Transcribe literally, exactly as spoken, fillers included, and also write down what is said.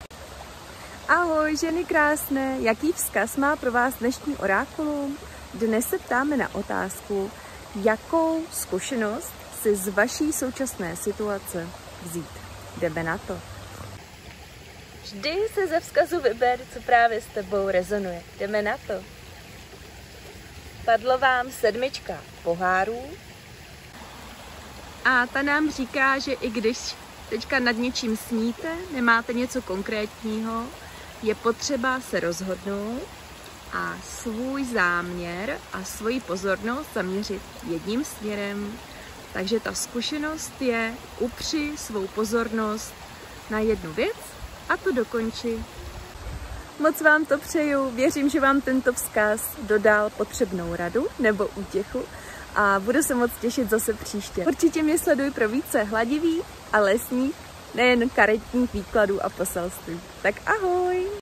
Ahoj ženy krásné, jaký vzkaz má pro vás dnešní orákulum? Dnes se ptáme na otázku, jakou zkušenost si z vaší současné situace vzít. Jdeme na to. Vždy se ze vzkazu vyber, co právě s tebou rezonuje. Jdeme na to. Padlo vám sedmička pohárů a ta nám říká, že i když teďka nad něčím sníte, nemáte něco konkrétního, je potřeba se rozhodnout a svůj záměr a svoji pozornost zaměřit jedním směrem. Takže ta zkušenost je upři svou pozornost na jednu věc a to dokončí. Moc vám to přeju, věřím, že vám tento vzkaz dodal potřebnou radu nebo útěchu a budu se moc těšit zase příště. Určitě mě sleduj pro více hladivých a lesních, nejen karetních výkladů a poselství. Tak ahoj!